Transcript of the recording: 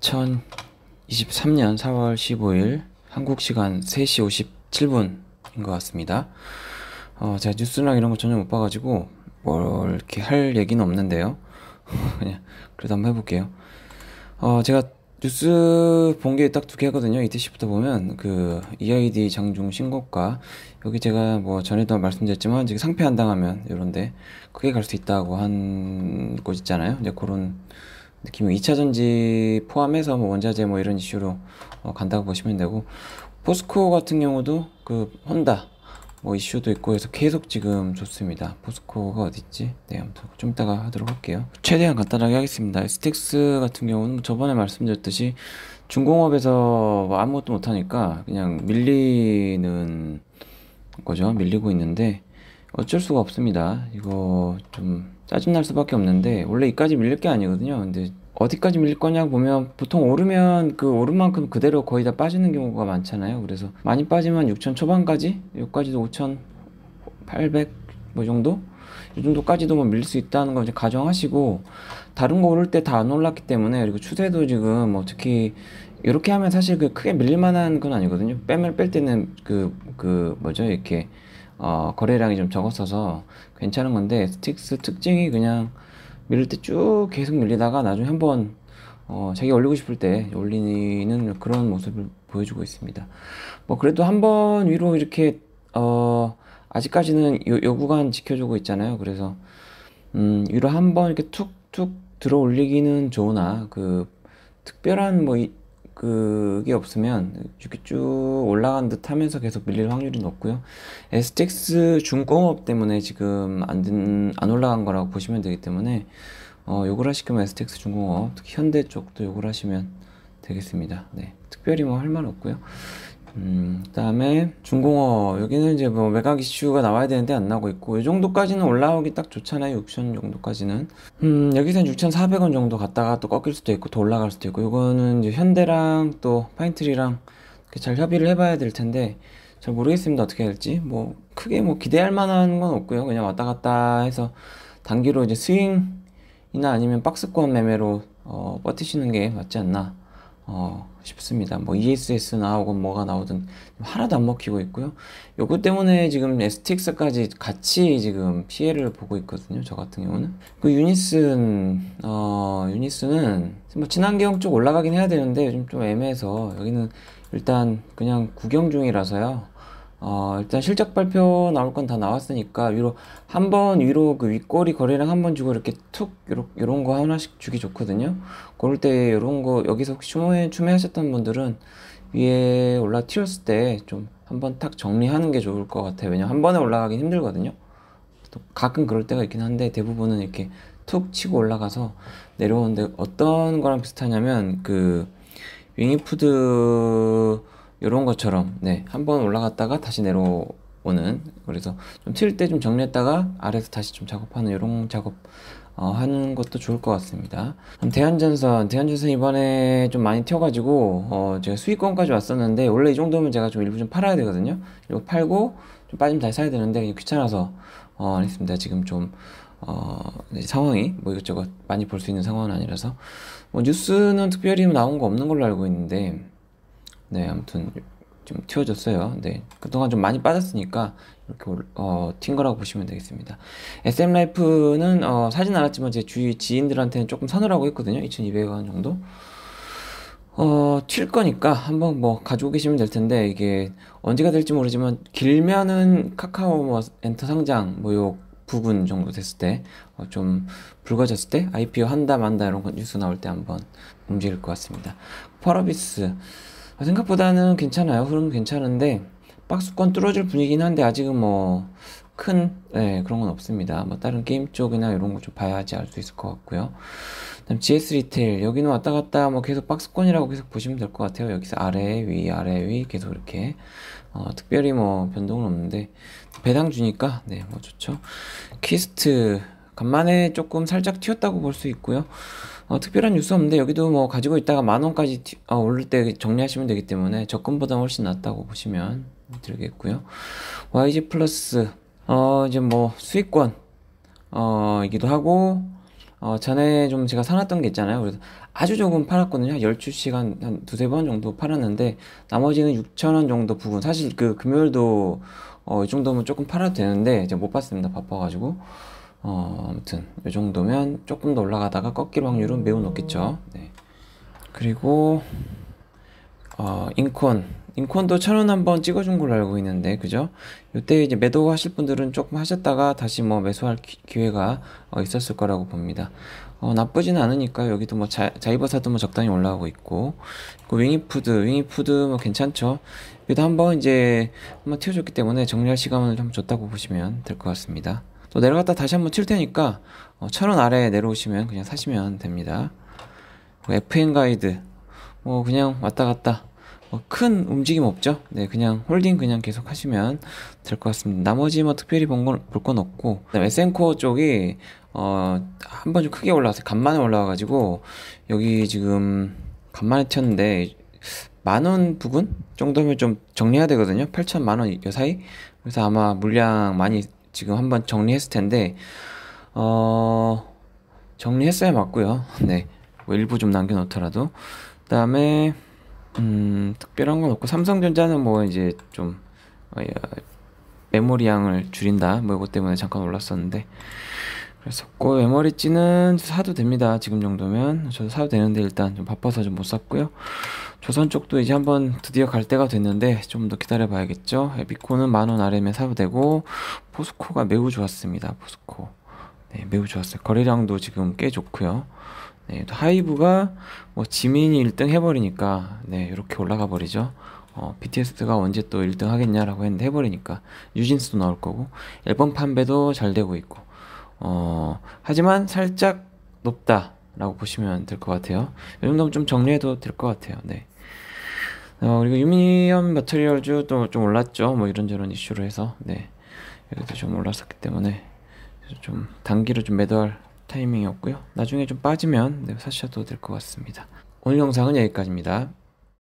2023년 4월 15일 한국 시간 3시 57분인 것 같습니다. 제가 뉴스랑 이런 거 전혀 못 봐가지고 뭘 이렇게 할 얘기는 없는데요. 그냥 그래도 한번 해볼게요. 제가 뉴스 본 게 딱 두 개거든요. 이티씨부터 보면 그 EID 장중 신고가, 여기 제가 뭐 전에도 말씀드렸지만 지금 상패 안 당하면 이런데 크게 갈 수 있다고 한 곳 있잖아요. 이제 그런 느낌이 2차 전지 포함해서 뭐 원자재 뭐 이런 이슈로 간다고 보시면 되고, 포스코 같은 경우도 그 혼다 뭐 이슈도 있고 해서 계속 지금 좋습니다. 포스코가 어딨지? 네, 아무튼 좀 이따가 하도록 할게요. 최대한 간단하게 하겠습니다. STX 같은 경우는 저번에 말씀드렸듯이 중공업에서 뭐 아무것도 못하니까 그냥 밀리는 거죠. 밀리고 있는데 어쩔 수가 없습니다. 이거 좀 짜증날 수밖에 없는데, 원래 이까지 밀릴 게 아니거든요. 근데 어디까지 밀릴 거냐 보면 보통 오르면 그 오른 만큼 그대로 거의 다 빠지는 경우가 많잖아요. 그래서 많이 빠지면 6천 초반까지, 여기까지도 5,800 뭐 정도? 이 정도까지도 뭐 밀릴 수 있다는 거 이제 가정하시고, 다른 거 오를 때 다 안 올랐기 때문에, 그리고 추세도 지금 뭐 특히 이렇게 하면 사실 그 크게 밀릴 만한 건 아니거든요. 뺄 때는 뭐죠, 이렇게 거래량이 좀 적었어서 괜찮은 건데, 스틱스 특징이 그냥 밀릴 때 쭉 계속 밀리다가 나중에 한번 자기 올리고 싶을 때 올리는 그런 모습을 보여주고 있습니다. 뭐 그래도 한번 위로 이렇게 아직까지는 요 구간 지켜주고 있잖아요. 그래서 위로 한번 이렇게 툭툭 들어 올리기는 좋으나, 그 특별한 뭐 그게 없으면 이렇게 쭉 올라간 듯 하면서 계속 밀릴 확률이 높고요. STX 중공업 때문에 지금 안 올라간 거라고 보시면 되기 때문에, 요걸 하실 거면 STX 중공업, 특히 현대 쪽도 요걸 하시면 되겠습니다. 네, 특별히 뭐 할 말 없고요. 그다음에 중공업, 여기는 이제 뭐 매각 이슈가 나와야 되는데 안 나오고 있고, 이 정도까지는 올라오기 딱 좋잖아요. 6천 정도까지는. 여기서 6,400원 정도 갔다가 또 꺾일 수도 있고 더 올라갈 수도 있고, 이거는 이제 현대랑 또 파인트리랑 잘 협의를 해봐야 될 텐데 잘 모르겠습니다. 어떻게 할지. 뭐 크게 뭐 기대할 만한 건 없고요. 그냥 왔다 갔다 해서 단기로 이제 스윙이나 아니면 박스권 매매로 버티시는 게 맞지 않나 싶습니다. 뭐 ESS 나오건 뭐가 나오든 하나도 안 먹히고 있고요. 요거 때문에 지금 STX까지 같이 지금 피해를 보고 있거든요. 저 같은 경우는. 그 유니스는 뭐 친환경 쪽 올라가긴 해야 되는데 요즘 좀 애매해서 여기는 일단 그냥 구경 중이라서요. 일단 실적 발표 나올 건 다 나왔으니까 위로 그 윗꼬리 거래량 한번 주고 이렇게 툭 요런 거 하나씩 주기 좋거든요. 그럴 때 요런 거 여기서 혹시 추매하셨던 분들은 위에 올라 튀었을 때 좀 한번 탁 정리하는 게 좋을 것 같아요. 왜냐면 한 번에 올라가긴 힘들거든요. 또 가끔 그럴 때가 있긴 한데 대부분은 이렇게 툭 치고 올라가서 내려오는데, 어떤 거랑 비슷하냐면 그 윙이푸드 요런 것처럼, 네, 한번 올라갔다가 다시 내려오는, 그래서 좀 튈 때 좀 정리했다가 아래에서 다시 좀 작업하는 요런 작업 하는 것도 좋을 것 같습니다. 대한전선 이번에 좀 많이 튀어가지고 제가 수익권까지 왔었는데, 원래 이 정도면 제가 좀 일부 좀 팔아야 되거든요. 이거 팔고 좀 빠지면 다시 사야 되는데 그냥 귀찮아서 안 했습니다. 지금 좀 상황이 뭐 이것저것 많이 볼 수 있는 상황은 아니라서. 뭐 뉴스는 특별히 나온 거 없는 걸로 알고 있는데, 네, 아무튼 좀 튀어졌어요. 네, 그동안 좀 많이 빠졌으니까 이렇게 튄 거라고 보시면 되겠습니다. SM라이프는 사진 않았지만 제 주위 지인들한테는 조금 사놓으라고 했거든요. 2,200원 정도. 튈 거니까 한번 뭐 가지고 계시면 될 텐데, 이게 언제가 될지 모르지만 길면은 카카오 뭐 엔터 상장 뭐 요 부분 정도 됐을 때, 좀 붉어졌을 때 IPO 한다 만다 이런 거 뉴스 나올 때 한번 움직일 것 같습니다. 펄어비스 생각보다는 괜찮아요. 흐름 괜찮은데 박스권 뚫어질 분위기긴 한데 아직은 뭐 그런 건 없습니다. 뭐 다른 게임 쪽이나 이런 거 좀 봐야지 알 수 있을 것 같고요. 그다음 GS 리테일, 여기는 왔다 갔다 뭐 계속 박스권이라고 계속 보시면 될 것 같아요. 여기서 아래 위 계속 이렇게 특별히 뭐 변동은 없는데 배당 주니까 네, 뭐 좋죠. 퀴스트 간만에 조금 살짝 튀었다고 볼 수 있고요. 특별한 뉴스 없는데 여기도 뭐 가지고 있다가 10,000원까지 오를 때 정리하시면 되기 때문에 적금보다 훨씬 낫다고 보시면 되겠고요. YG 플러스 이제 뭐 수익권 이기도 하고, 전에 좀 제가 사놨던 게 있잖아요. 그래서 아주 조금 팔았거든요. 한 12시간 한 두세 번 정도 팔았는데, 나머지는 6,000원 정도 부분. 사실 그 금요일도, 이 정도면 조금 팔아도 되는데, 이제 못 봤습니다. 바빠가지고. 아무튼, 이 정도면 조금 더 올라가다가 꺾일 확률은 매우 높겠죠. 네. 그리고, 인콘도 1,000원 한번 찍어준 걸로 알고 있는데, 그죠? 이때 이제 매도 하실 분들은 조금 하셨다가 다시 뭐 매수할 기회가 있었을 거라고 봅니다. 나쁘진 않으니까 여기도 뭐 자이버사도 뭐 적당히 올라오고 있고, 그 윙이푸드 뭐 괜찮죠? 여기도 한번 이제 한번 튀어줬기 때문에 정리할 시간을 좀 줬다고 보시면 될 것 같습니다. 또 내려갔다 다시 한번 칠 테니까 1,000원 아래에 내려오시면 그냥 사시면 됩니다. FN 가이드 뭐 그냥 왔다 갔다 큰 움직임 없죠? 네, 그냥 홀딩 그냥 계속 하시면 될 것 같습니다. 나머지 뭐 특별히 볼 건 없고, 그다음에 에센코 쪽이 한번 좀 크게 올라왔어요. 간만에 올라와가지고 여기 지금 간만에 튀었는데 10,000원 부근 정도면 좀 정리해야 되거든요. 8,000, 10,000원 요 사이. 그래서 아마 물량 많이 지금 한번 정리했을 텐데 정리했어야 맞고요. 네, 뭐 일부 좀 남겨놓더라도. 그다음에 특별한 건 없고, 삼성전자는 뭐 이제 좀 메모리 양을 줄인다 뭐 이것 때문에 잠깐 올랐었는데, 그랬었고, 메모리찌는 사도 됩니다. 지금 정도면 저도 사도 되는데 일단 좀 바빠서 좀 못 샀고요. 조선 쪽도 이제 한번 드디어 갈 때가 됐는데 좀 더 기다려 봐야겠죠. 에비코는 10,000원 아래면 사도 되고, 포스코가 매우 좋았습니다. 포스코, 네, 매우 좋았어요. 거래량도 지금 꽤 좋고요. 네, 또 하이브가 뭐 지민이 1등 해버리니까 네, 이렇게 올라가 버리죠. BTS가 언제 또 1등 하겠냐라고 했는데 해버리니까 뉴진스도 나올 거고, 앨범 판매도 잘 되고 있고, 하지만 살짝 높다라고 보시면 될 것 같아요. 이 정도면 좀 정리해도 될 것 같아요. 네. 그리고 유미니엄 머터리얼즈 또 좀 올랐죠. 뭐 이런저런 이슈로 해서 네, 여기도 좀 올랐었기 때문에 좀 단기로 좀 매도할 타이밍이었고요. 나중에 좀 빠지면 네, 사셔도 될 것 같습니다. 오늘 영상은 여기까지입니다.